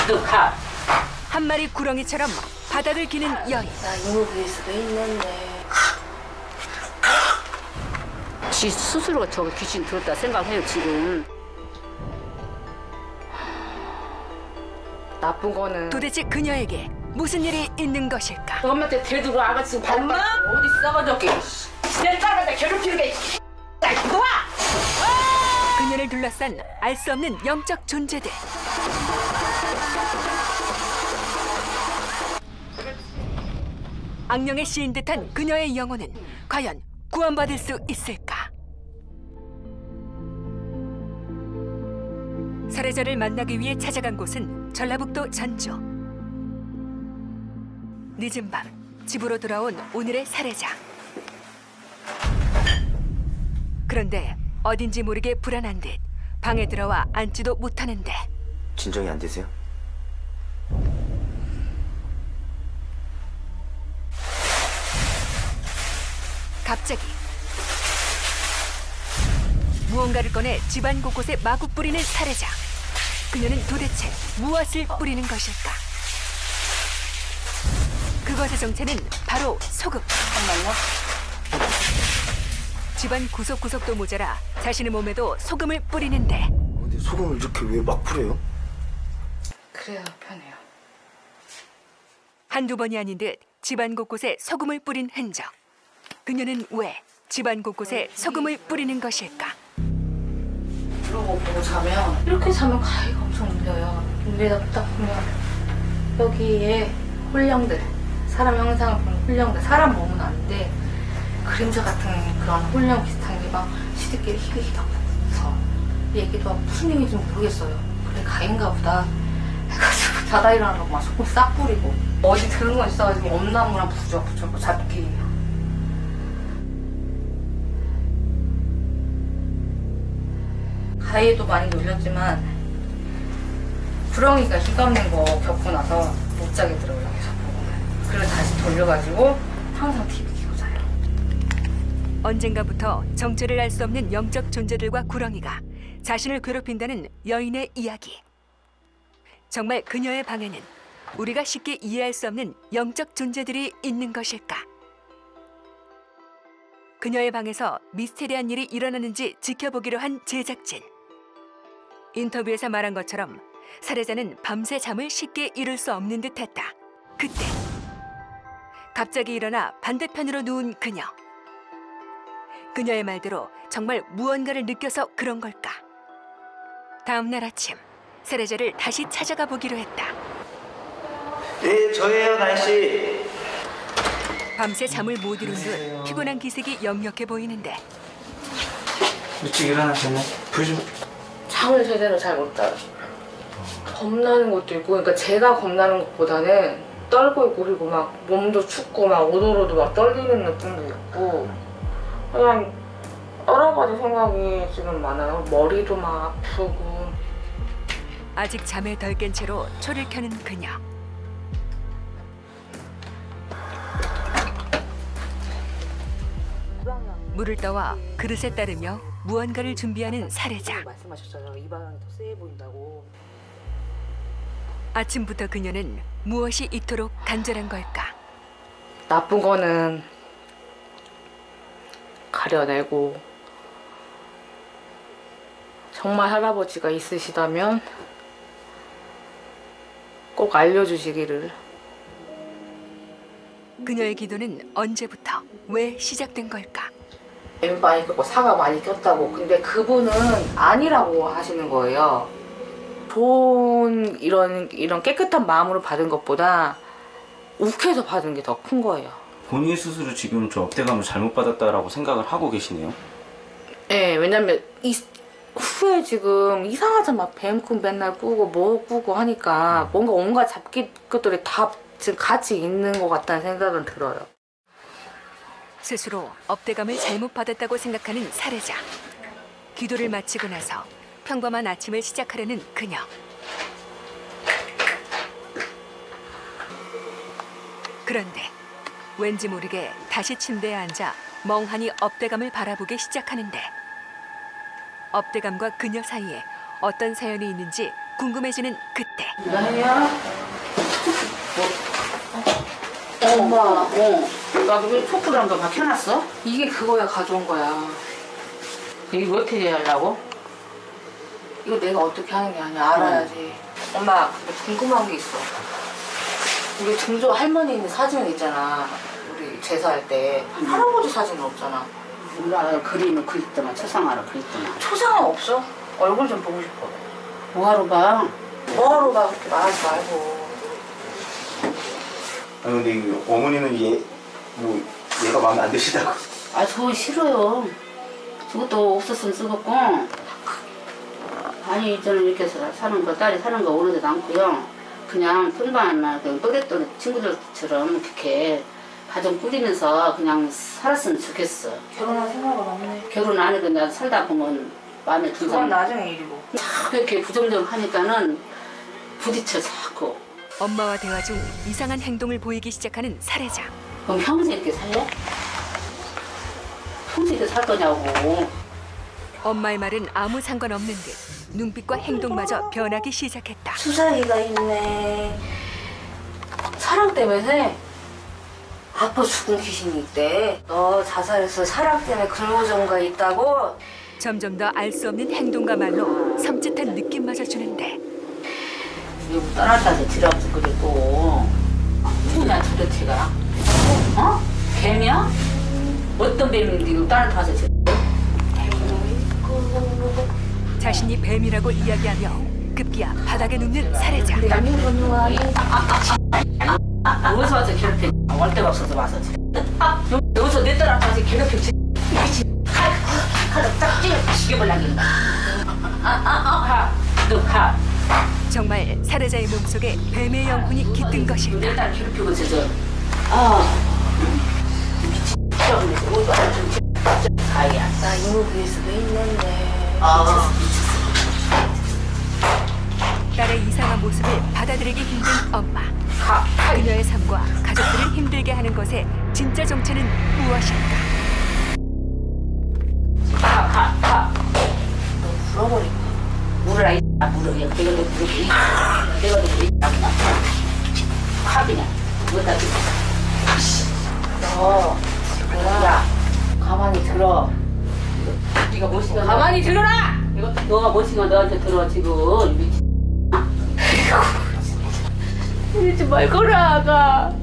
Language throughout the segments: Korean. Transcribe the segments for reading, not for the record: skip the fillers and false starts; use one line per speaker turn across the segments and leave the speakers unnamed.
가득하.
한 마리 구렁이처럼 바닥을 기는 여인.
나 이모부일 수도 있는데. 지 스스로 저 귀신 들었다 생각해요 지금. 나쁜 거는
도대체 그녀에게 무슨 일이 있는 것일까?
엄마한테 대두고 아가씨 엄마 어디 싸가지고 내 딸한테 괴롭히게. 놔!
그녀를 둘러싼 알 수 없는 영적 존재들. 악령에 씌인 듯한 그녀의 영혼은 과연 구원받을 수 있을까? 살해자를 만나기 위해 찾아간 곳은 전라북도 전주. 늦은 밤 집으로 돌아온 오늘의 살해자. 그런데 어딘지 모르게 불안한 듯 방에 들어와 앉지도 못하는데.
진정이 안 되세요?
갑자기 무언가를 꺼내 집안 곳곳에 마구 뿌리는 살해자. 그녀는 도대체 무엇을 뿌리는 것일까? 그것의 정체는 바로 소금.
잠깐만요.
집안 구석구석도 모자라 자신의 몸에도 소금을 뿌리는데.
근데 소금을 이렇게 왜 막 뿌려요?
그래야 편해요.
한두 번이 아닌 듯 집안 곳곳에 소금을 뿌린 흔적. 그녀는 왜 집안 곳곳에 소금을 뿌리는 것일까?
그러고 보고 자면 이렇게 자면 가위가 엄청 눌려요. 눈에다 딱 보면 여기에 홀령들, 사람 형상을 보는 홀령들, 사람 몸은 아닌데 그림자 같은 그런 홀령 비슷한 게 막 시들끼리 희귀히덕 붙어. 얘기도 무슨 얘기인지 모르겠어요. 그래 가인가 보다 해가지고 자다 일어나고 막 소금 싹 뿌리고 어디 들은 거 있어가지고 엄나무랑 부적부적 잡기. 가위도 많이 눌렸지만 구렁이가 휘감는 거 겪고 나서 못 자게 들어요. 계속 보고. 그리고 다시 돌려가지고 항상 TV 켜고 자요.
언젠가부터 정체를 알 수 없는 영적 존재들과 구렁이가 자신을 괴롭힌다는 여인의 이야기. 정말 그녀의 방에는 우리가 쉽게 이해할 수 없는 영적 존재들이 있는 것일까? 그녀의 방에서 미스테리한 일이 일어나는지 지켜보기로 한 제작진. 인터뷰에서 말한 것처럼 살해자는 밤새 잠을 쉽게 이룰 수 없는 듯했다. 그때 갑자기 일어나 반대편으로 누운 그녀. 그녀의 말대로 정말 무언가를 느껴서 그런 걸까? 다음 날 아침 살해자를 다시 찾아가 보기로 했다.
네, 저예요, 날씨.
밤새 잠을 못 이룬 듯 피곤한 기색이 역력해 보이는데.
일찍 일어나셨네? 불 좀...
잠을 제대로 잘 못 자요. 겁나는 것도 있고, 그러니까 제가 겁나는 것보다는 떨고 있고, 그리고 막 몸도 춥고 막 오도로도 막 떨리는 느낌도 있고, 그냥 여러 가지 생각이 지금 많아요. 머리도 막 아프고.
아직 잠에 덜 깬 채로 초를 켜는 그녀. 물을 떠와 그릇에 따르며 무언가를 준비하는 살해자.
말씀하셨잖아요. 이 방향이 더 세 보인다고.
아침부터 그녀는 무엇이 이토록 간절한 걸까?
나쁜 거는 가려내고, 정말 할아버지가 있으시다면 꼭 알려주시기를.
그녀의 기도는 언제부터 왜 시작된 걸까?
뱀 많이 꼈고 사과 많이 꼈다고. 근데 그분은 아니라고 하시는 거예요. 좋은 이런 깨끗한 마음으로 받은 것보다 욱해서 받은 게 더 큰 거예요.
본인 스스로 지금 저 업대감을 잘못 받았다라고 생각을 하고 계시네요?
네, 왜냐면 후에 지금 이상하잖아. 막 뱀꿈 맨날 꾸고 뭐 꾸고 하니까 뭔가 온갖 잡기 것들이 다 지금 같이 있는 것 같다는 생각은 들어요.
스스로 업대감을 잘못 받았다고 생각하는 살해자. 기도를 마치고 나서 평범한 아침을 시작하려는 그녀. 그런데 왠지 모르게 다시 침대에 앉아 멍하니 업대감을 바라보기 시작하는데, 업대감과 그녀 사이에 어떤 사연이 있는지 궁금해지는 그때
나야? 엄마, 나 왜 촛불을 한번 켜놨어?
이게 그거야, 가져온 거야.
이거 어떻게 하려고?
이거 내가 어떻게 하는 게 아니야. 알아야지. 엄마, 근데 궁금한 게 있어. 우리 증조 할머니 있는 사진 있잖아. 우리 제사할 때. 할아버지 사진은 없잖아.
몰라, 그림을 그렸더만, 초상화를 그렸더만.
초상화 없어? 얼굴 좀 보고 싶어.
뭐하러 봐?
뭐하러 봐, 그렇게 말하지 말고.
아니 근데 이 어머니는 얘가 마음에 안 드시다고.
아, 저거 싫어요. 저것도 없었으면 쓰겠고. 아니, 저는 이렇게 사는 거, 딸이 사는 거 오르지도 않고요. 그냥 평범한 그 또래또래 친구들처럼 그렇게 가정 꾸리면서 그냥 살았으면 좋겠어.
결혼할 생각은 없네.
결혼 안 해도 내가 살다 보면 마음에 든다.
그건 나중에 일이고.
자꾸 이렇게 부정적 하니까는 부딪혀 자꾸.
엄마와 대화 중 이상한 행동을 보이기 시작하는 살해자.
그럼 평생 이렇게 살래? 평생 이렇게 살 거냐고.
엄마의 말은 아무 상관없는 듯 눈빛과 행동마저 변하기 시작했다.
수사기가 있네. 사랑 때문에 아빠 죽은 귀신이 있대. 너 자살해서 사랑 때문에 근무정가 있다고?
점점 더 알 수 없는 행동과 말로 섬찟한 느낌마저 주는데
여기 떠났다서 지랄도 그랬고. 누구냐 도대체가? 어? 뱀이야? 어떤 뱀인데 이거 떠났다서 지랄?
자신이 뱀이라고 이야기하며 급기야 바닥에 눕는 살해자.
어디서 와서 괴롭혀? 올 데가 없어서 와서. 여기서 내 딸 앞에서 괴롭혀. 칼을 딱 죽여버리려는 거야. 너 가.
정말 살해자의 몸속에 뱀의 영혼이 깃든 것일까?
내 딸 괴롭히고 있어서. 미친. 가야.
나 이모부일 수도 있는데.
딸의 이상한 모습을 받아들이기 힘든 엄마. 그녀의 삶과 가족들을 힘들게 하는 것의 진짜 정체는 무엇일까?
가.
너 물어버릴 거야.
물어라 이 물어. 내가 너 물어보니. 내가 너 물어. 가 그냥. 뭐다 그.
너
야, 가만히 들어. 네가 멋있어.
가만히 들어라!
너가 멋있어. 너한테 들어 지금. 미친.
이러지 말거라, 아가.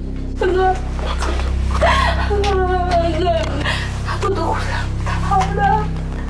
너 나오라.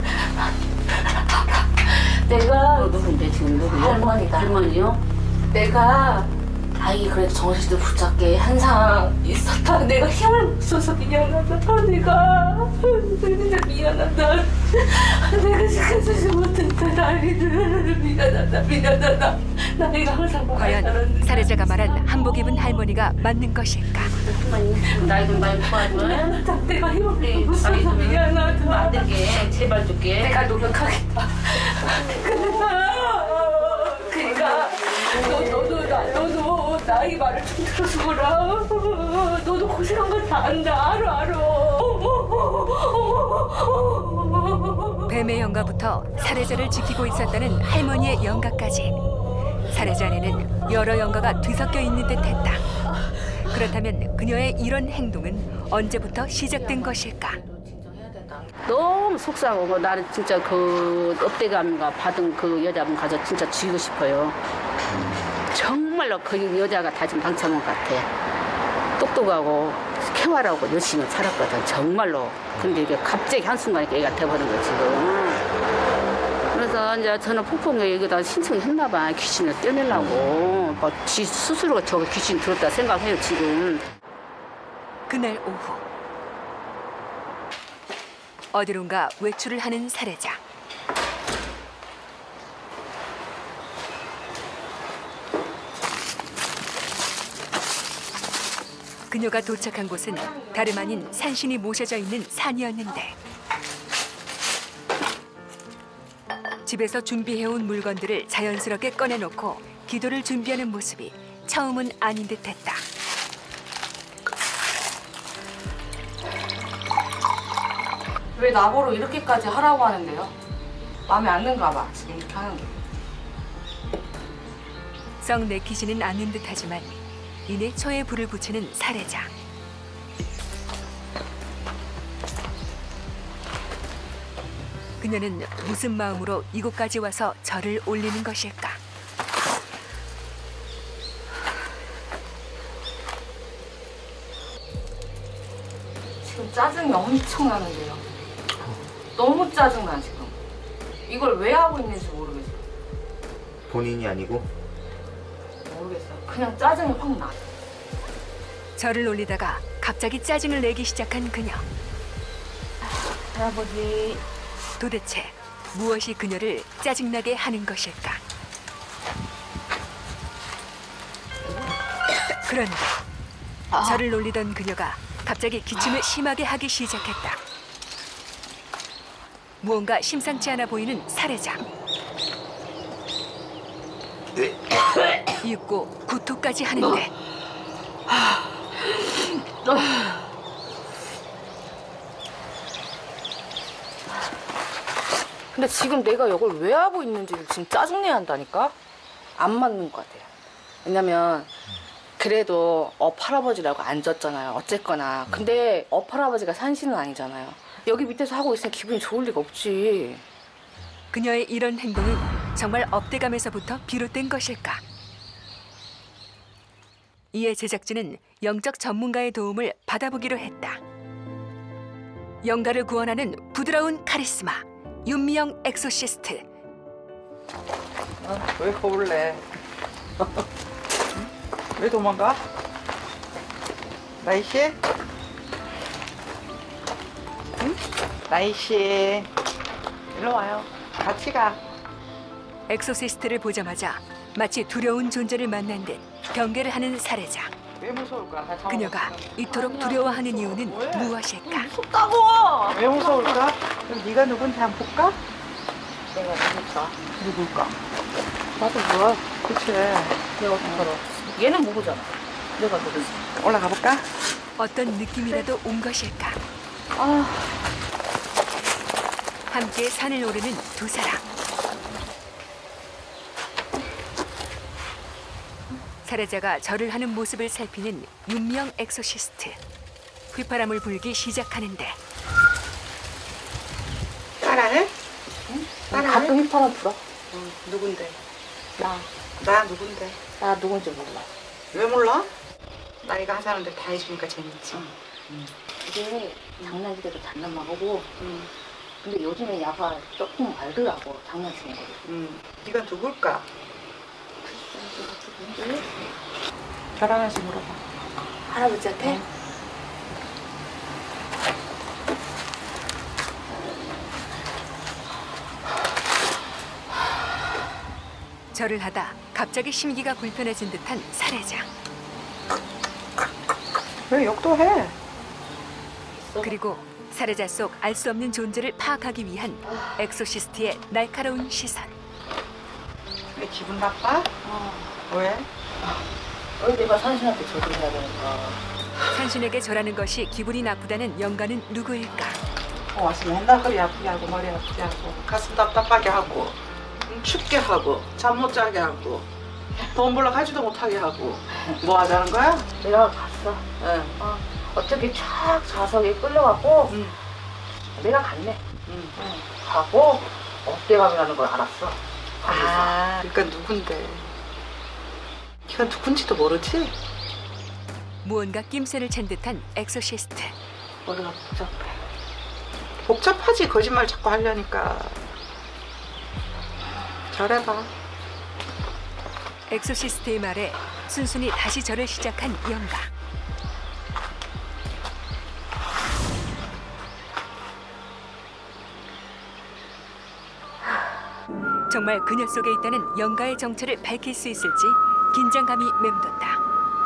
내가
너 누군데 지금 누구야?
할머니다.
할머니요?
내가 아이 그래도 정신을 붙잡게 한상 있었다. 내가 힘을 못 써서 미안하다. 내가 진짜 미안하다. 내가 지켜주지 못했다. 아이들 미안하다. 나이가 항상
과연 살해자가 말한 한복 입은 할머니가 맞는 것일까?
나이 좀 많이 도와줘.
내가 힘을 못 써서 미안하다.
안 되게 제발 줄게.
내가 노력하겠다. 그러니까 너도 나이 말을 좀 들어주거라. 너도 고생한 거 다 안다. 알아.
뱀의 영가부터 살해자를 지키고 있었다는 할머니의 영가까지 살해자 안에는 여러 영가가 뒤섞여 있는 듯했다. 그렇다면 그녀의 이런 행동은 언제부터 시작된 것일까?
너무 속상하고 나는 진짜 그 업대감과 받은 그 여자분 가서 진짜 죽이고 싶어요. 정말로 그 여자가 다짐당첨한 것 같아. 똑똑하고 쾌활하고 열심히 살았거든 정말로. 근데 이게 갑자기 한순간에 얘가 돼버린 거야 지금. 그래서 이제 저는 폭풍에 여기다 신청했나 봐. 귀신을 떼내려고. 지 스스로가 저 귀신 들었다 생각해요 지금.
그날 오후 어디론가 외출을 하는 살해자. 그녀가 도착한 곳은 다름 아닌 산신이 모셔져 있는 산이었는데 집에서 준비해온 물건들을 자연스럽게 꺼내놓고 기도를 준비하는 모습이 처음은 아닌 듯했다.
왜 나보러 이렇게까지 하라고 하는데요? 마음에 안 드는가 봐. 지금 이렇게 하는 게.
썩 내키지는 않는 듯하지만 이내 초에 불을 붙이는 살해자. 그녀는 무슨 마음으로 이곳까지 와서 절을 올리는 것일까?
지금 짜증이 엄청 나는데요. 너무 짜증나 지금. 이걸 왜 하고 있는지 모르겠어요.
본인이 아니고?
모르겠어요. 그냥 짜증이 확 나.
절을 올리다가 갑자기 짜증을 내기 시작한 그녀.
할아버지.
도대체 무엇이 그녀를 짜증나게 하는 것일까? 그런데 절을 올리던 그녀가 갑자기 기침을 심하게 하기 시작했다. 무언가 심상치 않아 보이는 살해자. 잊고 구토까지 하는데
근데 지금 내가 이걸 왜 하고 있는지를 지금 짜증내야 한다니까? 안 맞는 것 같아요. 왜냐면 그래도 할아버지라고 앉았잖아요. 어쨌거나. 근데 할아버지가 산신은 아니잖아요. 여기 밑에서 하고 있으면 기분이 좋을 리가 없지.
그녀의 이런 행동은 정말 업대감에서부터 비롯된 것일까? 이에 제작진은 영적 전문가의 도움을 받아보기로 했다. 영가를 구원하는 부드러운 카리스마 윤미영 엑소시스트.
왜 거울래? 왜 도망가? 나이씨? 응? 나이씨, 일로 와요. 같이 가.
엑소시스트를 보자마자 마치 두려운 존재를 만난 듯 경계를 하는 살해자.
왜 무서울까? 다
그녀가 이토록 두려워하는 이유는 무엇일까?
무섭다고!
왜 무서울까? 그럼 네가 누군지 한번 볼까?
내가 누굴까?
누굴까?
나도 뭐야?
그치.
내가 어떻게 알아? 얘는 모르잖아. 내가 누구지?
올라가 볼까?
어떤 느낌이라도 온 것일까? 함께 산을 오르는 두 사람. 살해자가 절을 하는 모습을 살피는 윤명 엑소시스트. 휘파람을 불기 시작하는데
따라해? 응? 따라해?
가끔 휘파람 불어.
누군데?
나
누군데?
누군지 몰라.
왜 몰라? 나 이거 하자는데 다 해주니까 재밌지.
이게 장난기대로 장난만 하고 근데 요즘에 야가 조금 알더라고 장난치는 거.
네가 누굴까?
누군지?
별 하나씩 물어봐.
할아버지한테?
절을 하다 갑자기 심기가 불편해진 듯한 살해자.
왜 욕도 해?
그리고 살해자 속 알 수 없는 존재를 파악하기 위한 엑소시스트의 날카로운 시선.
왜 기분 나빠? 왜?
왜 내가 산신한테 절을 해야 되니까.
산신에게 절하는 것이 기분이 나쁘다는 영가는 누구일까?
와서 맨날 허리 아프게 하고 머리 아프게 하고 가슴 답답하게 하고 춥게 하고 잠 못 자게 하고 돈 벌러 가지도 못하게 하고 뭐 하자는 거야?
내가 갔어.
응.
어떻게 촥 좌석에 끌려갖고 내가 갔네. 가고 업대감이라는 걸 알았어.
그러니까 누군데? 걔가 누군지도 모르지?
무언가 낌새를 챈 듯한 엑소시스트.
머리가 복잡해.
복잡하지 거짓말 자꾸 하려니까. 잘해봐.
엑소시스트의 말에 순순히 다시 절을 시작한 영가. 정말 그녀 속에 있다는 영가의 정체를 밝힐 수 있을지 긴장감이 맴돈다.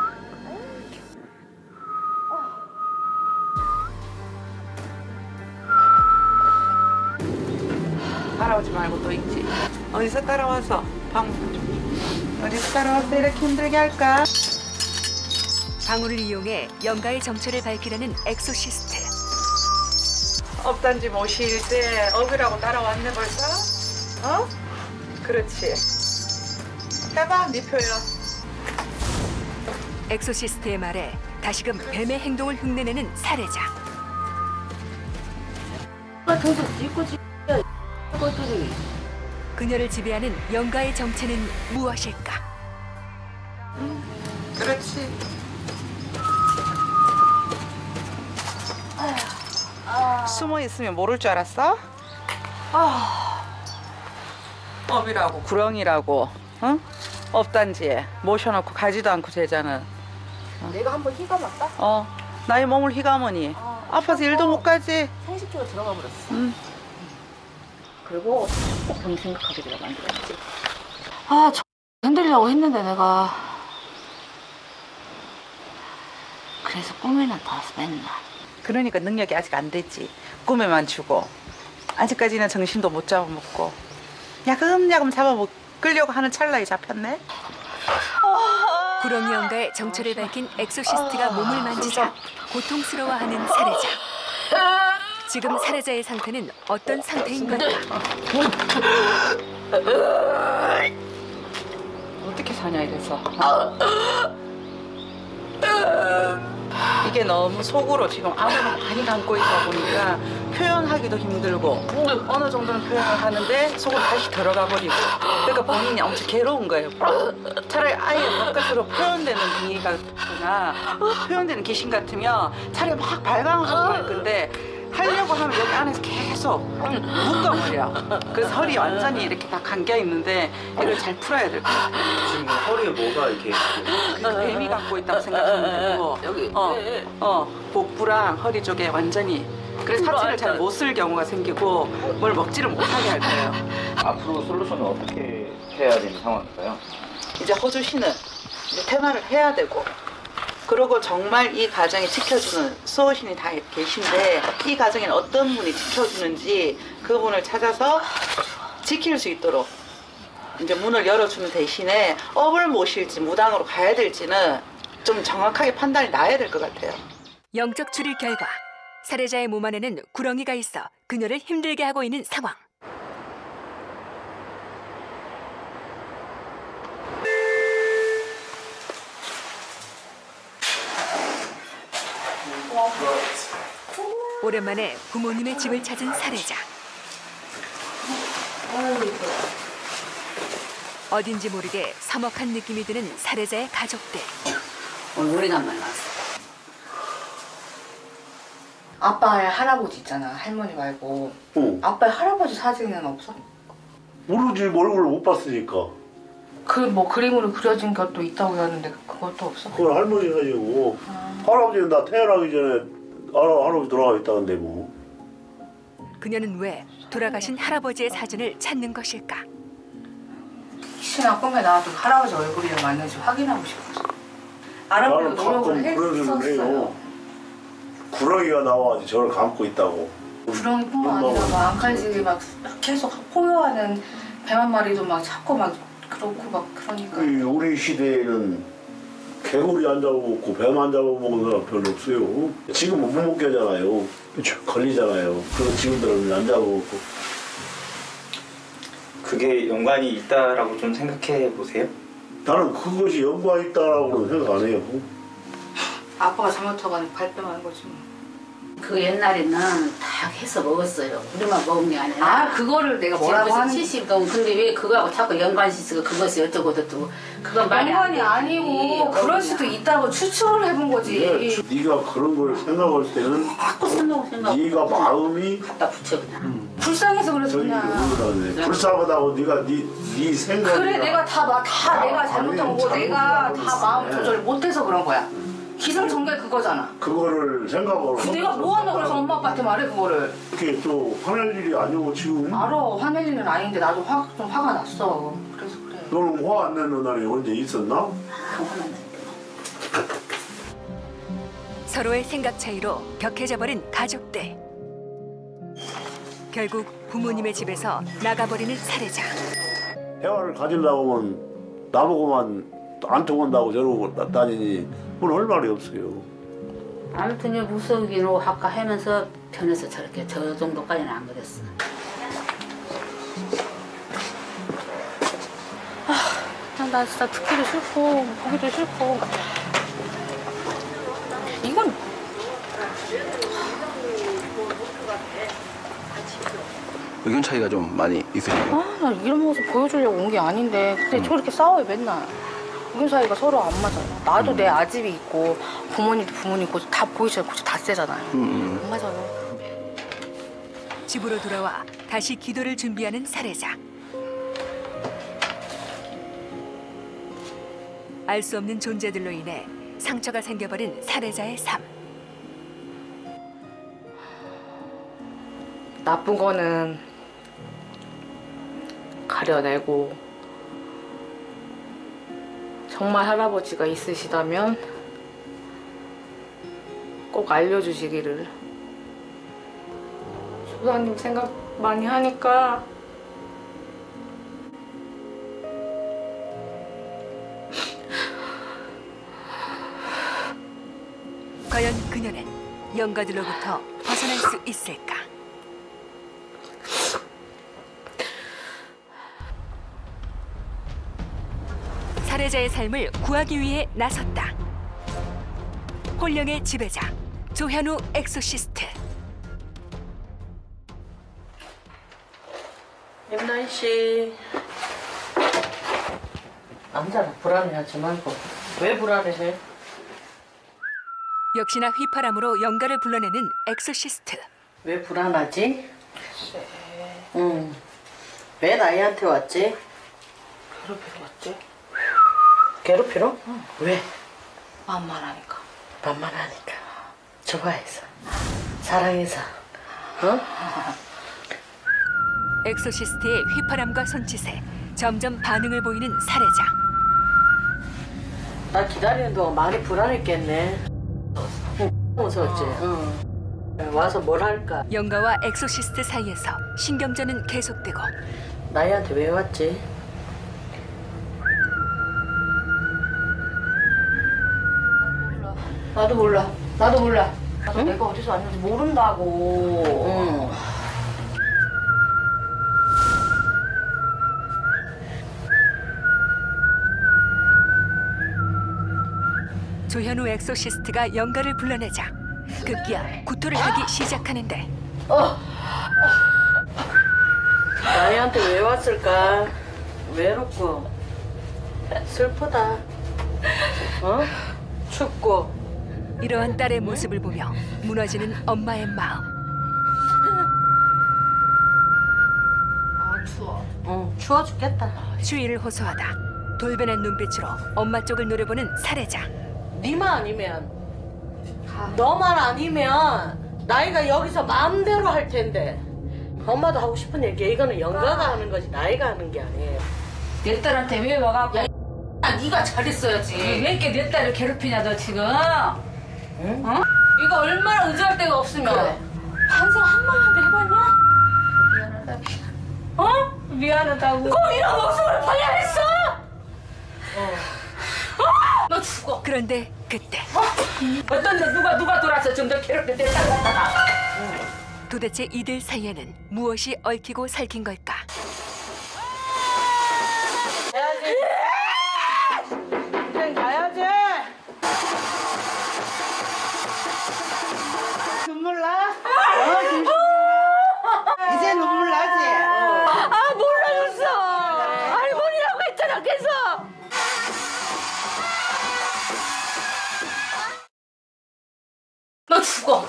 따라오지 말고 또 있지. 어디서 따라와서 어디서 따라와서 이렇게 힘들게 할까?
방울을 이용해 영가의 정체를 밝히려는 엑소시스트.
업단지 모실 때 억울하고 따라왔네 벌써? 어? 그렇지. 해봐 네 표현.
엑소시스트의 말에 다시금 뱀의 행동을 흉내내는 살해자. 그녀를 지배하는 영가의 정체는 무엇일까?
그렇지. 숨어 있으면 모를 줄 알았어? 업이라고 구렁이라고, 응? 업단지에 모셔놓고 가지도 않고 재자는.
내가 한번 휘감았다?
나의 몸을 휘감으니 아파서 일도 못 가지.
생식기로 들어가 버렸어.
그리고 꼭 병 생각하게 내가 만들었지.
흔들려고 했는데 내가 그래서 꿈에 나타났어 맨날.
그러니까 능력이 아직 안 됐지. 꿈에만 주고 아직까지는 정신도 못 잡아먹고 야금야금 잡아먹으려고 하는 찰나에 잡혔네.
구렁이 영가의 정체를 밝힌 엑소시스트가 몸을 만지자 고통스러워하는 살해자. 지금 살해자의 상태는 어떤 상태인 걸까?
어떻게 사냐 이래서. 이게 너무 속으로 지금 암을 많이 담고 있다 보니까 표현하기도 힘들고 어느 정도는 표현을 하는데 속으로 다시 들어가 버리고, 그러니까 본인이 엄청 괴로운 거예요. 차라리 아예 바깥으로 표현되는 빙의가 표현되는 귀신 같으면 차라리 막 발광하고 그럴 건데 하려고 하면 여기 안에서 계속 묶어버려. 그래서 허리 완전히 이렇게 다 감겨 있는데 이걸 잘 풀어야 될 것 같아요.
지금 허리에 뭐가 이렇게
뱀이 갖고 있다고 생각하면 되고 여기 복부랑 허리 쪽에 완전히. 그래서 사체를 잘 못 쓸 경우가 생기고 뭘 먹지를 못하게 할 거예요.
앞으로 솔루션은 어떻게 해야 되는 상황일까요?
이제 호주시는 이제 퇴마를 해야 되고, 그리고 정말 이 가정이 지켜주는 수호신이 다 계신데 이 가정에는 어떤 분이 지켜주는지 그분을 찾아서 지킬 수 있도록 이제 문을 열어주는 대신에 업을 모실지 무당으로 가야 될지는 좀 정확하게 판단이 나야 될 것 같아요.
영적 추리 결과 살해자의 몸 안에는 구렁이가 있어 그녀를 힘들게 하고 있는 상황. 오랜만에 부모님의 집을 찾은 살해자. 어딘지 모르게 서먹한 느낌이 드는 살해자의 가족들.
오늘 오래간만에 왔어.
아빠의 할아버지 있잖아, 할머니 말고. 아빠의 할아버지 사진은 없어?
모르지, 얼굴을 못 봤으니까.
그 뭐 그림으로 그려진 것도 있다고 하는데 그것도 없어?
그건 할머니 사진이고 할아버지는 나 태어나기 전에 할아버지 돌아가 있다는데 뭐.
그녀는 왜 돌아가신 할아버지의 사진을 찾는 것일까?
혹시나 꿈에 나와도 할아버지 얼굴이 맞는지 확인하고 싶어서 알아보려고
나는 가끔
노력을
그런 생각을 해요.
했었어요.
구렁이가 나와서 저를 감고 있다고.
구렁이뿐만 아니라 막 안칼지게 막 계속 포효하는 뱀 한 마리도 막 찾고 막 그렇고 막 그러니까.
우리 시대에는 개구리 안 잡아먹고 뱀 안 잡아먹은 사람 별로 없어요. 지금은 못 먹게 하잖아요. 그렇죠. 걸리잖아요. 그런 지금들은 안 잡아먹고.
그게 연관이 있다라고 좀 생각해 보세요?
나는 그것이 연관이 있다라고는 생각 안 해요.
아빠가 잘못하고 발뺌하는 거지 뭐.
그 옛날에는 다 해서 먹었어요. 우리만 먹은 게 아니라.
아 그거를 내가 뭐라고 하는
70동. 근데 왜 그거하고 자꾸 연관시스가 그것이 어쩌고 저쩌고. 그건 말이 안
연관이
되지.
아니고 그럴 수도 있다고 추측을 해본 거지.
네가 그런 걸 생각할 때는
자꾸 생각.
네가 마음이
갖다 붙여 그냥.
불쌍해서 그래서
저기
그냥.
그러네. 불쌍하다고 네가 네 생각이
그래 내가 다 내가 잘못한 거고 내가 다 마음 조절 못해서 그런 거야. 기승전결 그거잖아.
그거를 생각하고
내가 뭐하나 그래서 엄마 아빠한테 말해 그거를.
이렇게 또 화낼 일이 아니고 지금
알아 화낼 일은 아닌데 나도 좀 화가 났어. 그래서 그래.
너는 화 안 내는 날이 언제 있었나?
서로의 생각 차이로 격해져 버린 가족들. 결국 부모님의 집에서 나가버리는 살해자.
대화를 가지려고 하면 나보고만 안 통한다고 저러고 다니니 그건 할 말이 없어요.
아무튼 무속인으로 아까 하면서 변해서 저렇게 저 정도까지는 안 그랬어.
나 진짜 듣기도 싫고 보기도 싫고
의견 차이가 좀 많이 있으시네요.
나 이런 모습 보여주려고 온 게 아닌데 근데 저렇게 싸워요 맨날. 의견 사이가 서로 안 맞아요. 나도 내 아집이 있고 부모님도 부모님 고집 다 보이셔야 고집 다 세잖아요. 안 맞아요.
집으로 돌아와 다시 기도를 준비하는 살해자. 알 수 없는 존재들로 인해 상처가 생겨버린 살해자의 삶.
나쁜 거는 가려내고 정말 할아버지가 있으시다면 꼭 알려주시기를. 조사님 생각 많이 하니까
과연 그녀는 영가들로부터 벗어날 수 있을까? 살해자의 삶을 구하기 위해 나섰다. 혼령의 지배자 조현우 엑소시스트.
임나희 씨. 남자는 불안해하지 말고. 왜 불안해해?
역시나 휘파람으로 영가를 불러내는 엑소시스트.
왜 불안하지? 응. 왜 나이한테 왔지?
괴롭히러 왔지?
괴롭히러? 응. 왜?
만만하니까.
만만하니까. 좋아해서. 사랑해서. 어?
엑소시스트의 휘파람과 손짓에 점점 반응을 보이는 살해자.
나 기다리는 동안 많이 불안했겠네. 무서웠지? 응. 와서 뭘 할까?
영가와 엑소시스트 사이에서 신경전은 계속되고
나이한테 왜 왔지?
나도 몰라. 나도 내가 어디서 왔는지 모른다고.
응.
조현우 엑소시스트가 영가를 불러내자 급기야 구토를 하기 시작하는데
나이한테 왜 왔을까? 외롭고 슬프다. 어? 춥고.
이러한 딸의 모습을 보며 무너지는 엄마의 마음.
아 추워.
응, 추워 죽겠다.
추위를 호소하다 돌변한 눈빛으로 엄마 쪽을 노려보는 살해자.
니만 아니면, 너만 아니면 나이가 여기서 마음대로 할 텐데. 엄마도 하고 싶은 얘기야. 이거는 영가가 하는 거지 나이가 하는 게 아니에요.
내 딸한테 왜 와갖고
네가 잘했어야지.
왜 이렇게 내 딸을 괴롭히냐 너 지금?
응?
어? 이거 얼마나 의지할 데가 없으면
그래.
반성 한마디도 해봤냐?
미안하다.
어? 미안하다고 꼭 이런 목숨을 버려야 했어? 너 죽어.
그런데 그때
어떤 데 누가 돌아서 좀 더 괴롭게 내 딸 갖다가.
도대체 이들 사이에는 무엇이 얽히고 살킨 걸까?
가야지. 인생 가야지. 눈물 나? 이제 눈물 나지?
아 몰라줬어. 할머니라고 했잖아 계속. 너 죽어.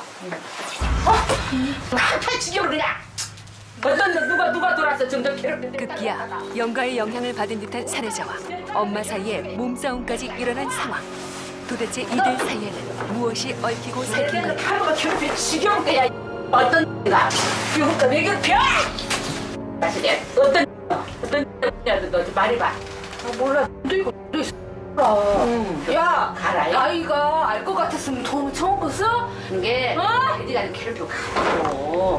다 죽여 그냥. 어떤 데 누가 돌아서 좀 더 괴롭게 내 딸
급기야
갖다가.
영가의 영향을 받은 듯한 살해자와 엄마 사이에 몸싸움까지 일어난 상황. 도대체 이들 사이에는 무엇이 얽히고 살킨 걸까?
하루가 괴롭혀 지겨운 거야. 어떤 데가 이거부터 왜 괴롭혀? 사실에 어떤 데냐도 너 좀 말해봐.
몰라. 너 이거 너 있어.
야 가라.
나이가 알 것 같았으면 돈 처음 거 써?
이게 애들이 괴롭히고 가라고.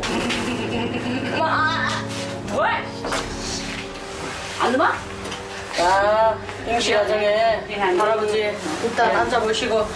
뭐? 안 넘어?
자, 임시 가정에 할아버지 일단 앉아보시고.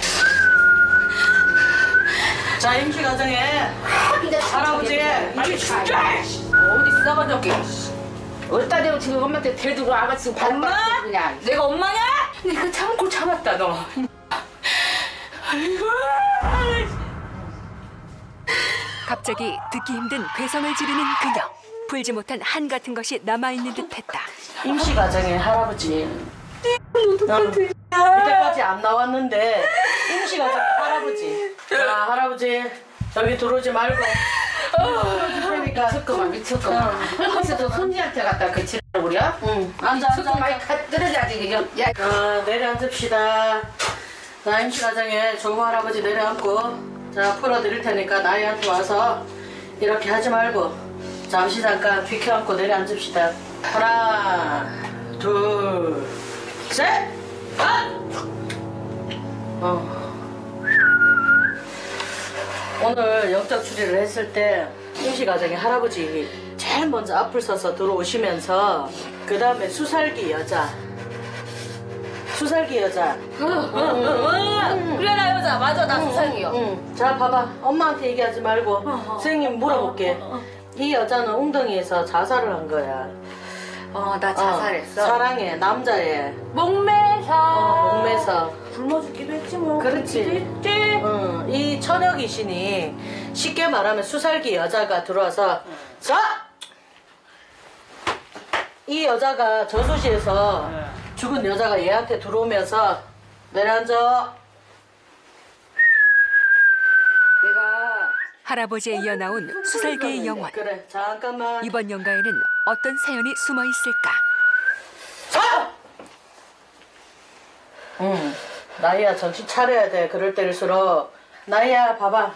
자, 임시 가정에 할아버지 빨리
죽자! 어디 싸가 저기. 어디다 대고 지금 엄마한테 대두고 아가씨 엄마? 그냥 내가 엄마냐? 내가 참고 참았다 너. 아이고.
갑자기 듣기 힘든 괴성을 지르는 그녀. 풀지 못한 한 같은 것이 남아있는 듯했다.
임시 가정의 할아버지. 이때까지 안 나왔는데 임시 가정의 할아버지. 자, 할아버지 여기 들어오지 말고. 그러니까
미쳤구만 미쳤구만. 거기서도 손지한테 갖다 그치라고 그래?
응. 앉아.
많이 떨어져야지 그냥. 야.
내려앉읍시다. 자, 임시 가정에 조부 할아버지 내려앉고, 자, 풀어드릴 테니까 나이한테 와서 이렇게 하지 말고 잠시 잠깐 비켜앉고 내려앉읍시다. 하나, 둘, 셋! 오늘 영적 추리를 했을 때 임시 가정의 할아버지 제일 먼저 앞을 서서 들어오시면서 그 다음에 수살기 여자.
그래 나 여자 맞아 나 수상이요.
자 봐봐 엄마한테 얘기하지 말고 선생님 물어볼게. 이 여자는 웅덩이에서 자살을 한 거야.
나 자살했어.
사랑해 남자애.
목매사.
굶어 죽기도 했지 뭐.
그렇지.
이 처녀 귀신이 쉽게 말하면 수살기 여자가 들어와서 자! 이 여자가 저수지에서 죽은 여자가 얘한테 들어오면서 내려앉아.
내가
할아버지에 이어 나온 수살기의 영혼.
그래 잠깐만.
이번 영가에는 어떤 사연이 숨어 있을까?
자! 나이야 정신 차려야 돼. 그럴 때일수록. 나이야 봐봐.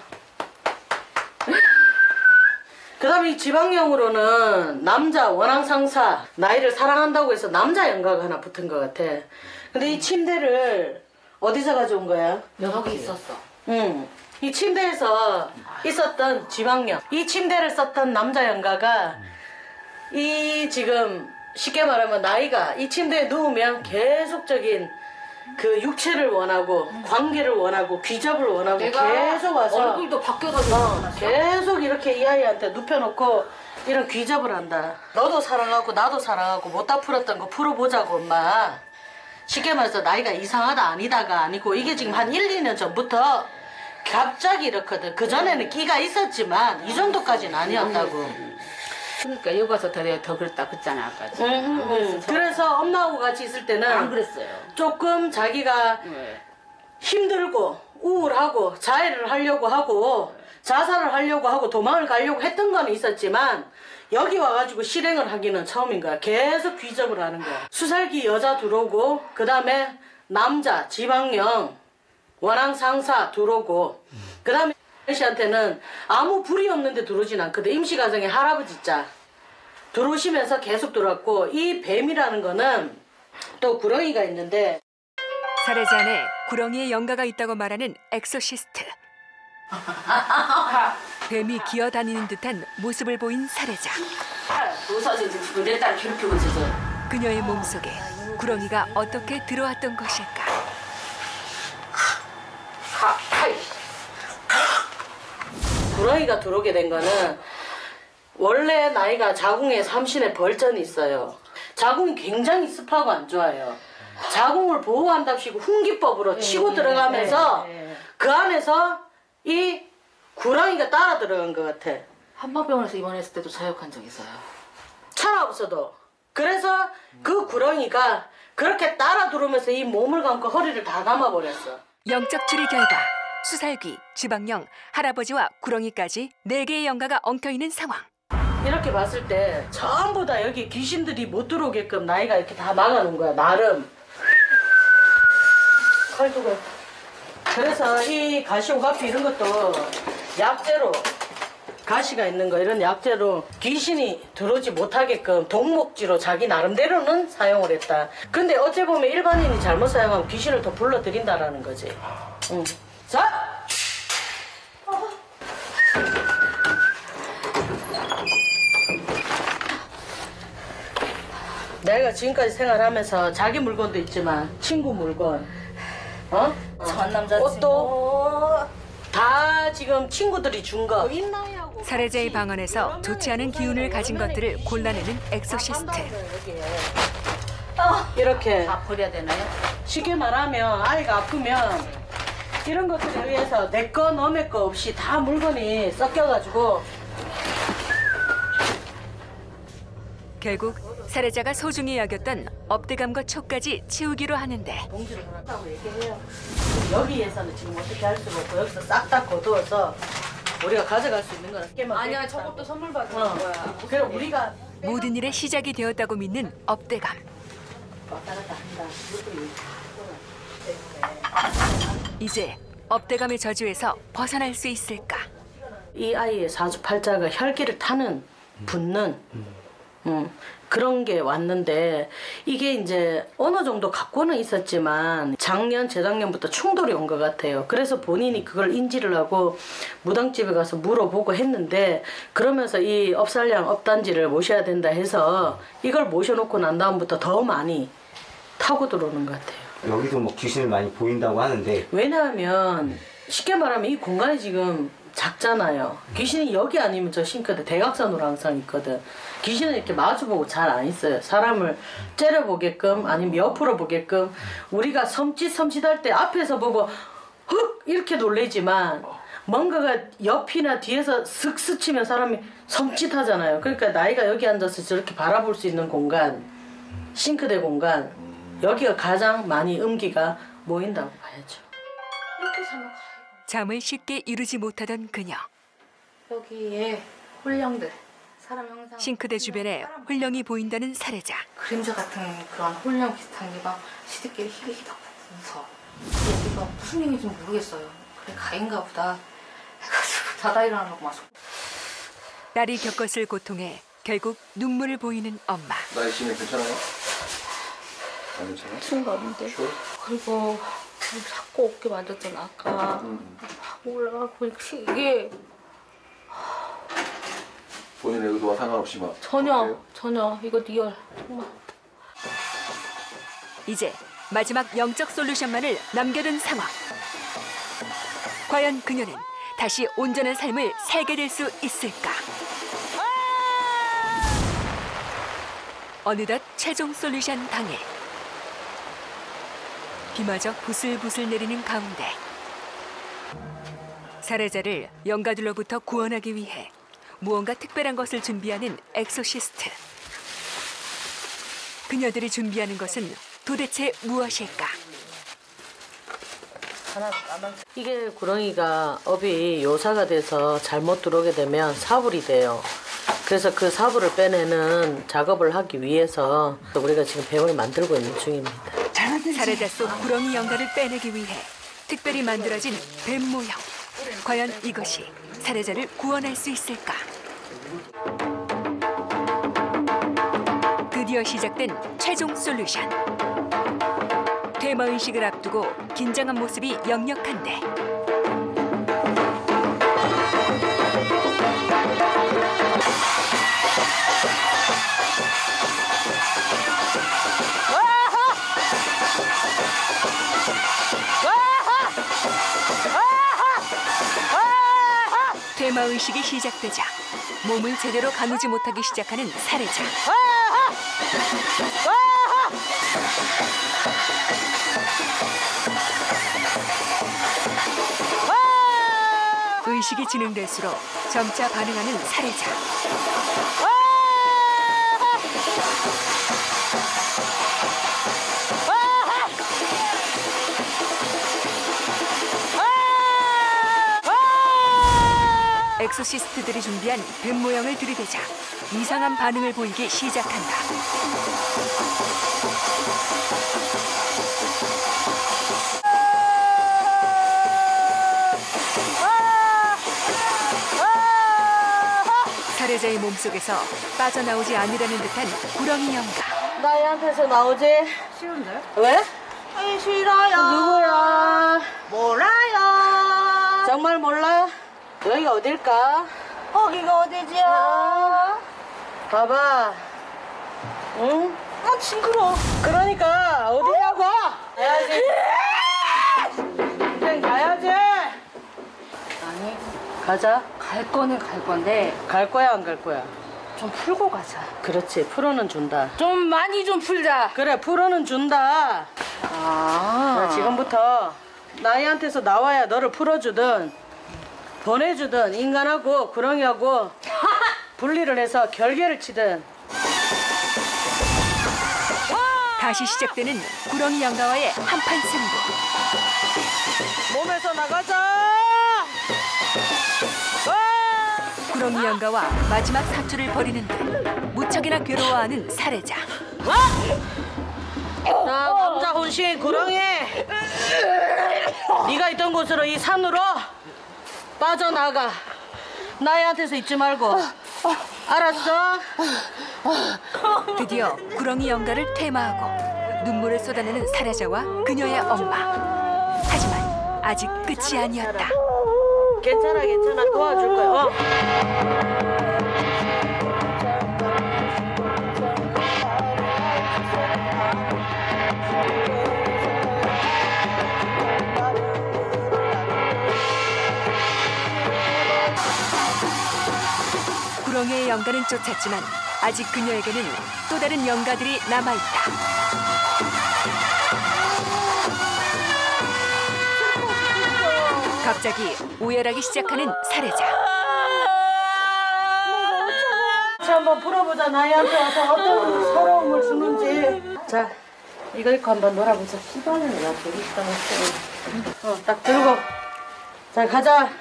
그 다음에 이 지방령으로는 남자 원앙 상사 나이를 사랑한다고 해서 남자 연가가 하나 붙은 것 같아. 근데 이 침대를 어디서 가져온 거야?
여기 있었어.
이 침대에서 있었던 지방령. 이 침대를 썼던 남자 연가가 이 지금 쉽게 말하면 나이가 이 침대에 누우면 계속적인 그 육체를 원하고 관계를 원하고 귀접을 원하고 계속 와서
얼굴도 바뀌어가지고
계속 이렇게 이 아이한테 눕혀놓고 이런 귀접을 한다. 너도 사랑하고 나도 사랑하고 못다 풀었던 거 풀어보자고 엄마. 쉽게 말해서 나이가 이상하다 아니다가 아니고 이게 지금 한 1, 2년 전부터 갑자기 이렇거든. 그전에는 끼가 있었지만 이 정도까지는 아니었다고.
그러니까 여기 와서 더 그랬다 그랬잖아 아까.
그래서 엄마하고 같이 있을 때는
안 그랬어요.
조금 자기가 힘들고 우울하고 자해를 하려고 하고 자살을 하려고 하고 도망을 가려고 했던 건 있었지만 여기 와가지고 실행을 하기는 처음인 거야. 계속 귀접을 하는 거야. 수살기 여자 들어오고 그 다음에 남자 지방령 원앙 상사 들어오고 그 다음에 씨한테는 아무 불이 없는데 들어오진 않거든. 임시가정의 할아버지 자 들어오시면서 계속 들어왔고 이 뱀이라는 거는 또 구렁이가 있는데
살해자 안에 구렁이의 영가가 있다고 말하는 엑소시스트. 뱀이 기어다니는 듯한 모습을 보인 살해자.
도서서 지금 내 딸 괴롭히고 있어서.
그녀의 몸속에 구렁이가 어떻게 들어왔던 것일까?
구렁이가 들어오게 된 거는 원래 나이가 자궁에 삼신의 벌전이 있어요. 자궁이 굉장히 습하고 안 좋아요. 자궁을 보호한답시고 훈기법으로 치고 들어가면서 그 안에서 이 구렁이가 따라 들어간 것 같아.
한방병원에서 입원했을 때도 자욕한 적 있어요.
차가 없어도. 그래서 그 구렁이가 그렇게 따라 들어오면서 이 몸을 감고 허리를 다 감아버렸어.
영적 추리 결과 수살귀, 지방령, 할아버지와 구렁이까지 4개의 영가가 엉켜있는 상황.
이렇게 봤을 때 전부 다 여기 귀신들이 못 들어오게끔 나이가 이렇게 다 막아놓은 거야. 나름. 칼 두고. 그래서 이 가시 오가피 이런 것도 약재로 가시가 있는 거 이런 약재로 귀신이 들어오지 못하게끔 독목지로 자기 나름대로는 사용을 했다. 근데 어찌 보면 일반인이 잘못 사용하면 귀신을 더 불러들인다라는 거지. 자! 내가 지금까지 생활하면서 자기 물건도 있지만 친구 물건,
전 남자친구
옷도 다 지금 친구들이 준 거.
살해자의 방언에서 좋지 않은 기운을 가진 것들을 골라내는 엑소시스트.
이렇게
다 버려야 되나요?
쉽게 말하면 아이가 아프면
이런 것들에 의해서 내 거 너네 거 없이 다 물건이 섞여가지고
결국 살해자가 소중히 여겼던 업대감과 촉까지 치우기로 하는데
봉지를 하라고 얘기해요. 여기에서는 지금 어떻게 할 수가 없고 여기서 싹 다 거두어서 우리가 가져갈 수 있는 거는 깨만
아니야,
깨끗하고.
저것도 선물 받은
어.
거야.
그래 우리가
모든 일의 시작이 되었다고 믿는 업대감.
왔다 갔다 한다.
이제 업대감의 저주에서 벗어날 수 있을까?
이 아이의 사주팔자가 혈기를 타는 붓는 그런 게 왔는데 이게 이제 어느 정도 갖고는 있었지만 작년, 재작년부터 충돌이 온 것 같아요. 그래서 본인이 그걸 인지를 하고 무당집에 가서 물어보고 했는데 그러면서 이 업살량 업단지를 모셔야 된다 해서 이걸 모셔놓고 난 다음부터 더 많이 타고 들어오는 것 같아요.
여기도 뭐 귀신을 많이 보인다고 하는데
왜냐하면 쉽게 말하면 이 공간이 지금 작잖아요. 귀신이 여기 아니면 저 싱크대 대각선으로 항상 있거든. 귀신은 이렇게 마주보고 잘 안 있어요. 사람을 째려보게끔 아니면 옆으로 보게끔 우리가 섬찟할 때 앞에서 보고 흑 이렇게 놀래지만 뭔가가 옆이나 뒤에서 슥 스치면 사람이 섬찟하잖아요. 그러니까 나이가 여기 앉아서 저렇게 바라볼 수 있는 공간, 싱크대 공간, 여기가 가장 많이 음기가 모인다고 봐야죠.
이렇게 자면
잠을 쉽게 이루지 못하던 그녀.
여기에 홀령들, 사람 형상.
싱크대 주변에 홀령이 보인다는 살해자.
그림자 같은 그런 홀령 비슷한 게 막 시드끼리 희비희덕 보면서 여기가 무슨 얘기인지 모르겠어요. 그래 가인가 보다 해가지고 자다 일어나고 막
딸이 겪었을 고통에 결국 눈물을 보이는 엄마.
나이 씨는 괜찮아요? 안 괜찮아?
미친 거 같은데. 그리고 자꾸 어깨 만졌잖아 아까. 막 올라가고 이게
본인의 의도와 상관없이 막
전혀 이거 리얼 정말.
이제 마지막 영적 솔루션만을 남겨둔 상황. 과연 그녀는 다시 온전한 삶을 살게 될 수 있을까? 어느덧 최종 솔루션 당일. 비마저 부슬부슬 내리는 가운데 살해자를 영가들로부터 구원하기 위해 무언가 특별한 것을 준비하는 엑소시스트. 그녀들이 준비하는 것은 도대체 무엇일까?
이게 구렁이가 업이 요사가 돼서 잘못 들어오게 되면 사불이 돼요. 그래서 그 사불을 빼내는 작업을 하기 위해서 우리가 지금 뱀을 만들고 있는 중입니다.
살해자 속 구렁이 영가를 빼내기 위해 특별히 만들어진 뱀 모형. 과연 이것이 살해자를 구원할 수 있을까? 드디어 시작된 최종 솔루션. 퇴마의식을 앞두고 긴장한 모습이 역력한데 퇴마의식이 시작되자 몸을 제대로 가누지 못하기 시작하는 살해자. 의식이 진행될수록 점차 반응하는 살해자. 엑소시스트들이 준비한 뱀 모형을 들이대자 이상한 반응을 보이기 시작한다. 살해자의 몸속에서 빠져나오지 않으려는 듯한 구렁이 영가.
나 얘한테서 나오지?
쉬운데?
왜?
아니 싫어요.
누구야?
몰라요.
정말 몰라? 여기가 어딜까?
거기가 어디지요?
봐봐. 응?
아 징그러.
그러니까 어디냐고? 가야지. 그냥 가야지.
아니
가자.
갈 거는 갈 건데
갈 거야 안 갈 거야?
좀 풀고 가자.
그렇지. 프로는 준다.
좀 많이 좀 풀자.
그래 프로는 준다.
아
자, 지금부터 나이한테서 나와야 너를 풀어주든 보내주든 인간하고 구렁이하고 분리를 해서 결계를 치든.
다시 시작되는 구렁이 영가와의 한판 승부.
몸에서 나가자.
구렁이 영가와 마지막 사투를 벌이는 듯 무척이나 괴로워하는 살해자.
자, 남자 혼신 구렁이. 네가 있던 곳으로 이 산으로 빠져나가. 나이한테서 있지 말고. 알았어?
드디어 구렁이 영가를 퇴마하고 눈물을 쏟아내는 살해자와 그녀의 엄마. 하지만 아직 끝이 아니었다.
괜찮아, 괜찮아. 도와줄 거야.
구렁이의 영가는 쫓았지만 아직 그녀에게는 또 다른 영가들이 남아있다. 갑자기 오열하기 시작하는 살해자.
같이 한번 풀어보자. 나이한테 와서 어떤 서러움을 주는지. 자, 이거 입고 한번 놀아보자. 시간은 나 되게 시간을 딱 들고. 자, 가자.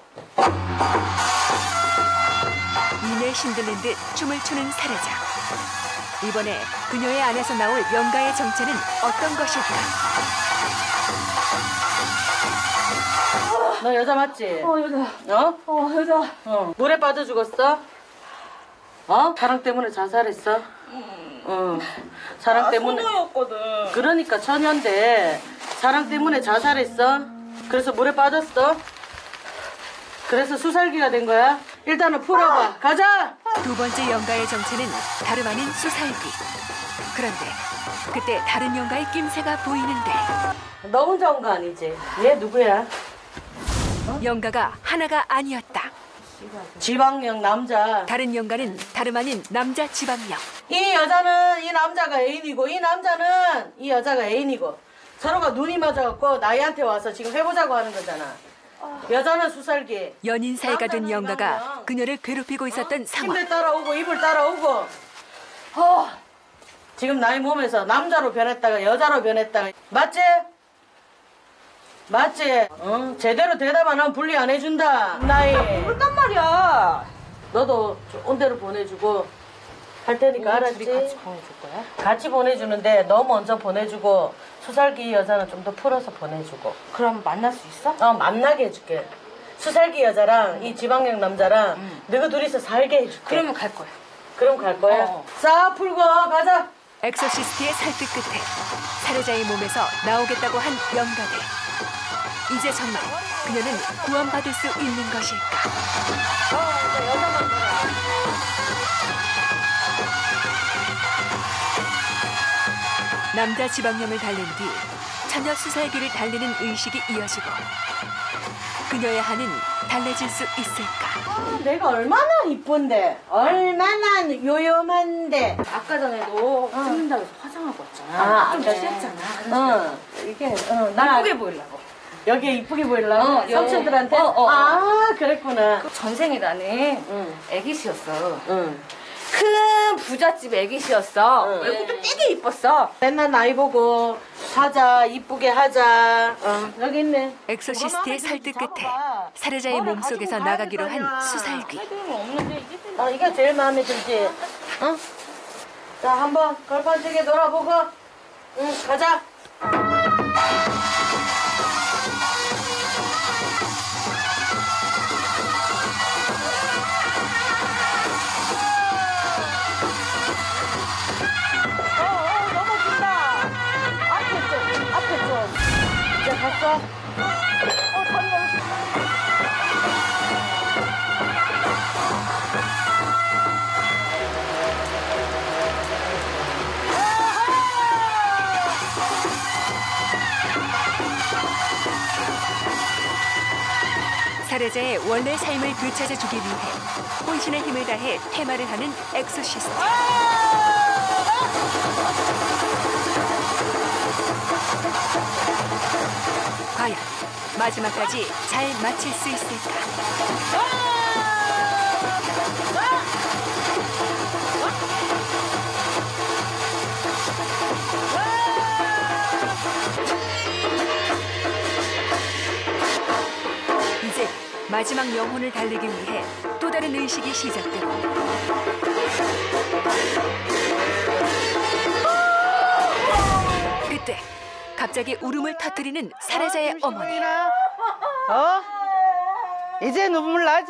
이내 신들린 듯 춤을 추는 살해자. 이번에 그녀의 안에서 나올 영가의 정체는 어떤 것일까?
너 여자 맞지?
여자.
어?
여자.
물에 빠져 죽었어? 어? 사랑 때문에 자살했어? 사랑 때문에.
소녀였거든.
그러니까 처녀인데 사랑 때문에 자살했어? 그래서 물에 빠졌어? 그래서 수살기가 된 거야? 일단은 풀어봐. 가자!
두 번째 영가의 정체는 다름 아닌 수살기. 그런데 그때 다른 영가의 낌새가 보이는데
너 혼자 온 거 아니지? 얘 누구야?
영가가 하나가 아니었다.
지방령 남자.
다른 영가는 다름 아닌 남자 지방령.
이 여자는 이 남자가 애인이고 이 남자는 이 여자가 애인이고 서로가 눈이 맞아갖고 나이한테 와서 지금 해보자고 하는 거잖아. 여자는 수살기.
연인 사이가 된 영가가 그녀를 괴롭히고 있었던 상황.
침대 따라오고 이불 따라오고. 지금 나이 몸에서 남자로 변했다가 여자로 변했다가. 맞지? 맞지? 제대로 대답 안 하면 분리 안 해준다. 나이.
그랬단 말이야.
너도 온 대로 보내주고 할 테니까 알았지?
같이 보내줄 거야?
같이 보내주는데 너 먼저 보내주고 수살기 여자는 좀 더 풀어서 보내주고.
그럼 만날 수 있어?
만나게 해줄게. 수살기 여자랑 이 지방령 남자랑 너희 둘이서 살게 해줄게.
그러면 갈 거야.
그럼 갈 거야? 싹 풀고 가자.
엑소시스트의 설득 끝에 살해자의 몸에서 나오겠다고 한 영가들. 이제 정말 그녀는 구원받을 수 있는 것일까?
이제 여자만 놀아.
남자 지방령을 달랜 뒤 처녀 수살기를 달리는 의식이 이어지고 그녀의 한은 달래질 수 있을까?
내가 얼마나 이쁜데 얼마나 요염한데.
아까 전에도 찍는다고 해서 화장하고 왔잖아. 좀 취했잖아.
이게
나 예쁘게 보이려고.
여기에 이쁘게 보이려고? 삼촌들한테? 아 그랬구나.
그 전생에 나는 애기씨였어.
응.
큰 부잣집 애기씨였어. 얼굴도 되게 이뻤어.
맨날 나이 보고 하자 이쁘게 하자. 여기 있네.
엑소시스트의 설득 끝에 살해자의 몸속에서 나가기로 한 수살귀.
이게 제일 마음에 들지. 응? 자 한번 걸판지게 놀아보고. 응 가자. 넘어진다. 앞에 좀. 이제 갔어? 다리 넘어진다.
살해자의 원래 삶을 되찾아주기 위해 혼신의 힘을 다해 퇴마를 하는 엑소시스트. 과연 마지막까지 잘 마칠 수 있을까? 이제 마지막 영혼을 달래기 위해 또 다른 의식이 시작되고 그때 갑자기 울음을 터뜨리는 살해자의 어머니.
이제 눈물 나지?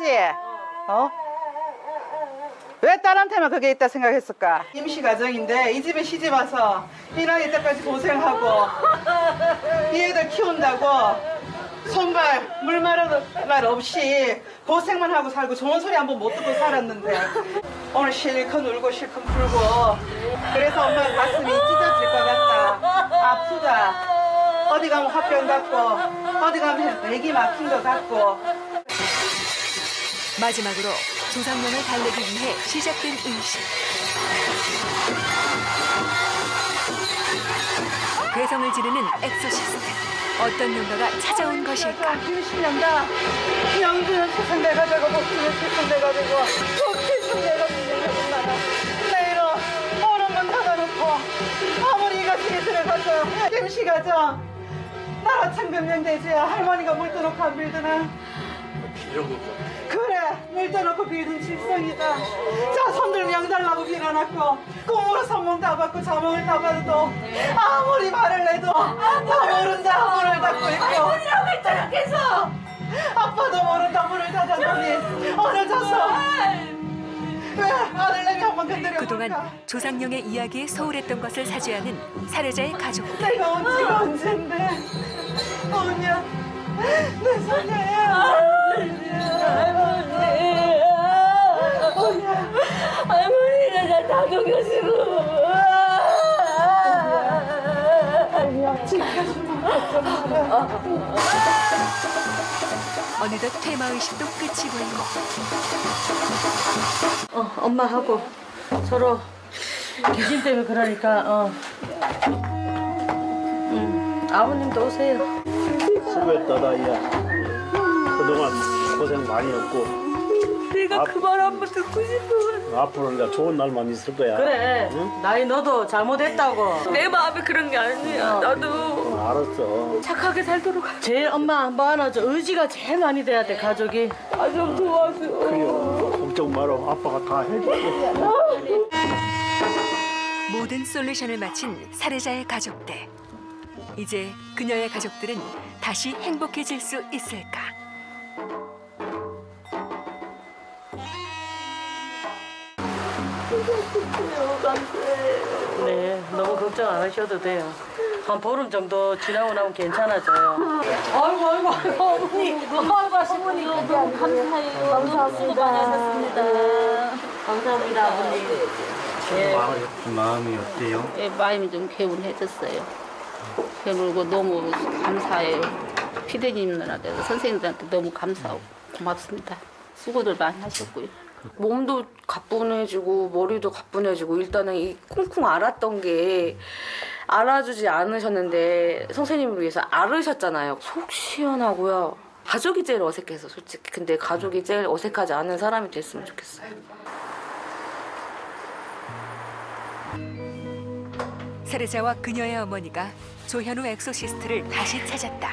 왜 딸한테만 그게 있다 생각했을까? 임시 가정인데 이 집에 시집 와서 이 나이 때까지 고생하고 이 애들 키운다고 손발 물 마를 날 없이 고생만 하고 살고 좋은 소리 한번 못 듣고 살았는데 오늘 실컷 울고 실컷 풀고 그래서 엄마 가슴이 찢어질 것 같다. 아프다. 어디 가면 화병 같고 어디 가면 맥이 막힌 것 같고.
마지막으로 조상명을 달래기 위해 시작된 의식. 괴성을 지르는 엑소시스트. 어떤 영가가 찾아온 것일까?
김신영다. 영주는 세상돼가지고 복주는 세상돼가지고 복주는 내가 밀려고 나가. 내일은 얼음만 닫아놓고 아무리 이가심이 들어가서 김씨 가정 나라 천금명대지 할머니가 물 떠놓고 안 빌드나. 그래 물 떠놓고 빌든 질성이다. 자 손들 명달라고 빌어놨고 꿈으로 선몽 다 받고 자몽을 다 받아도 아무리 말을 해도 다 모른다 문을 닫고 있고 아버지라고 했잖아 계속. 아빠도 모른다 문을 닫았더니 어느져서 왜 아들내미 한번 건드려볼까.
그동안 조상령의 이야기에 소홀했던 것을 사죄하는 살해자의 가족.
내가 온 지가 언젠데 언니야 내 손녀야.
할머니가 나 다 녹여주고.
어느덧 퇴마의식도 끝이 보이고
엄마하고 서로 귀신 때문에 그러니까 아버님도 오세요.
수고했다 다이야. 그동안 고생 많이 했고
내가 그 말 한 번 듣고 싶어.
앞으로 내가 좋은 날만 있을 거야.
그래.
응?
나이 너도 잘못했다고.
내 마음에 그런 게 아니야. 나도
알았어.
착하게 살도록.
제일 엄마 한 번 안아줘. 의지가 제일 많이 돼야 돼 가족이.
좀 도와줘.
그래 걱정 마라. 아빠가 다 해줄게.
모든 솔루션을 마친 살해자의 가족들. 이제 그녀의 가족들은 다시 행복해질 수 있을까?
네, 너무 걱정 안 하셔도 돼요. 한 보름 정도 지나고 나면 괜찮아져요. 아이고 어머니. 아이고 시부님 감사해요. 감사합니다. 감사합니다 아버님.
마음이 어때요?
예, 마음이 좀 개운해졌어요. 그리고 너무 감사해요. 피디님들한테 선생님들한테 너무 감사하고 고맙습니다. 수고들 많이 하셨고요.
몸도 가뿐해지고 머리도 가뿐해지고 일단은 이 쿵쿵 앓았던 게 알아주지 않으셨는데 선생님을 위해서 앓으셨잖아요. 속 시원하고요. 가족이 제일 어색해서 솔직히. 근데 가족이 제일 어색하지 않은 사람이 됐으면 좋겠어요.
살해자와 그녀의 어머니가 조현우 엑소시스트를 다시 찾았다.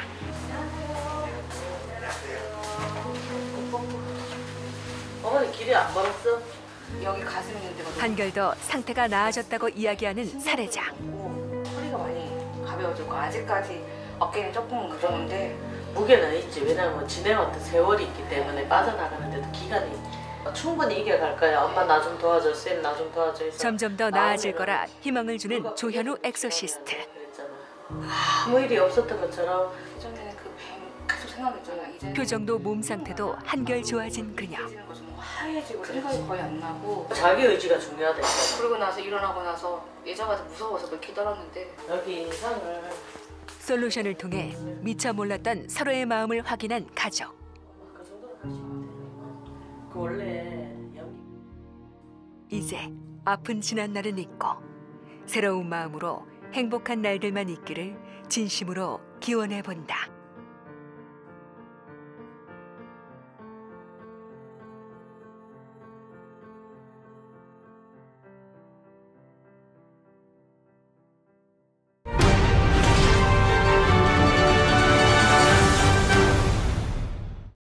어머니 길이 안 멀었어?
여기 가슴 있는 데가
한결 더 상태가 나아졌다고 이야기하는 살해자.
허리가 많이 가벼워지고 아직까지 어깨는 조금은 그러는데
무게는 있지. 왜냐면 지내왔던 세월이 있기 때문에 빠져나가는데도 기간이 충분히 이겨갈 거야. 엄마 나 좀 도와줘. 쌤 나 좀 도와줘.
점점 더 나아질 거라 희망을 주는 조현우 엑소시스트.
아무 일이 없었던 것처럼.
예전에는 그 뱀 계속 생각했잖아. 이제
표정도 몸 상태도 한결 좋아진 그녀.
하얘지고 생각이 거의 안 나고.
자기 의지가 중요하다.
그러고 나서 일어나고 나서 예전보다 무서워서 몇 기다렸는데
여기 인상을.
솔루션을 통해 미처 몰랐던 서로의 마음을 확인한 가족.
그 정도로 가시면 돼. 그 원래 여기.
이제 아픈 지난 날은 잊고 새로운 마음으로 행복한 날들만 있기를 진심으로 기원해 본다.